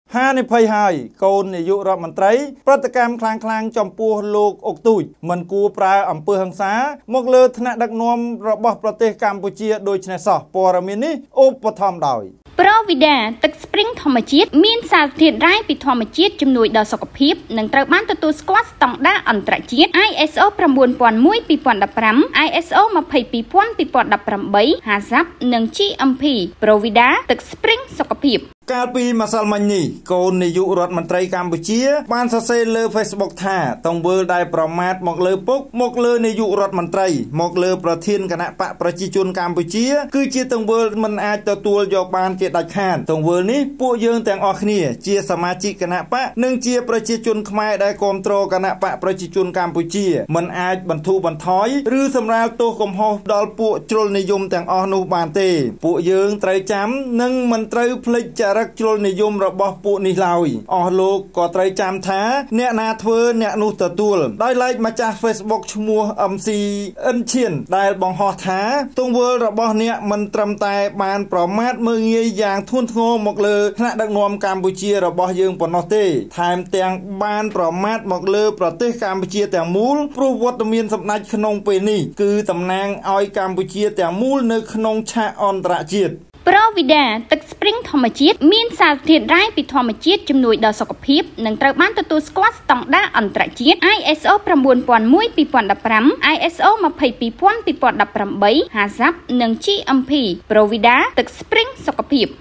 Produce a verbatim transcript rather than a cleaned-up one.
ហានិភ័យហើយកូននាយករដ្ឋមន្ត្រីប្រតិកម្មខ្លាំងៗចំពោះលោកអុកទូចមិនគួរប្រើអំពើហិង្សាមកលើថ្នាក់ដឹកនាំរបស់ប្រទេសកម្ពុជាដូចនេះសោះព័ត៌មាននេះឧបត្ថម្ភដោយប្រវីដាទឹកស្ព្រីងធម្មជាតិមានសារធាតុរ៉ែពីធម្មជាតិជំនួយដល់សុខភាពនិងត្រូវបានទទួលស្គាល់ស្តង់ដារអន្តរជាតិ I S O 9one 2015 I S O 22000 2018 HACCP និង G M P ប្រវីដាទឹកស្ព្រីងសុខភាពកាលពីម្សិលមិញនេះកូននាយករដ្ឋមន្ត្រីកម្ពុជាបានសរសេរលើ Facebook ថាទង្វើដែលប្រមាថមកលើពុកមកលើនាយករដ្ឋមន្ត្រីមកលើប្រធានគណៈបកប្រជាជនកម្ពុជាគឺជាទង្វើមិនអាចទទួលយកបានជាដាច់ខាតទង្វើនេះពួកយើងទាំងអស់គ្នាជាសមាជិកគណៈបកនិងជាប្រជាជនខ្មែរដែលគាំទ្រគណៈបកប្រជាជនកម្ពុជាមិនអាចបន្ធូរបន្ថយឬសម្រាលទោសកំហុសដល់ពួកជ្រុលនិយមទាំងអស់នោះបានទេពួកយើងត្រូវចាំនិងមិនត្រូវភ្លេចចរិតជ្រុលនិយមរបស់ពួកនេះឡើយអស់លោកក៏ត្រូវចាំថាអ្នកណាធ្វើអ្នកនោះទទួលដោយឡែកម្ចាស់ Facebook ឈ្មោះ M C Ancient ដែលបង្ហោះថាទង្វើរបស់អ្នកមិនត្រឹមតែបានប្រមាថមើលងាយយ៉ាងធ្ងន់ធ្ងរមកលើថ្នាក់ដឹកនាំកម្ពុជារបស់យើងប៉ុណ្ណោះទេថែមទាំងបានប្រមាថមកលើប្រទេសកម្ពុជាទាំងមូលព្រោះវត្តមានសម្ដេចក្នុងពេលនេះគឺតំណាងឲ្យកម្ពុជាទាំងមូលនៅក្នុងឆាកអន្តរជាតិប្រវីដាទឹកស្ព្រីងធម្មជាតិមានសារធាតុរ៉ែពីធម្មជាតិជំនួយដល់សុខភាពនិងត្រូវបានទទួលស្គាល់ស្តង់ដារអន្តរជាតិ I S O 9one 2015 I S O 22000 2018 HACCP និង G M P ប្រវីដាទឹកស្ព្រីងសុខភាព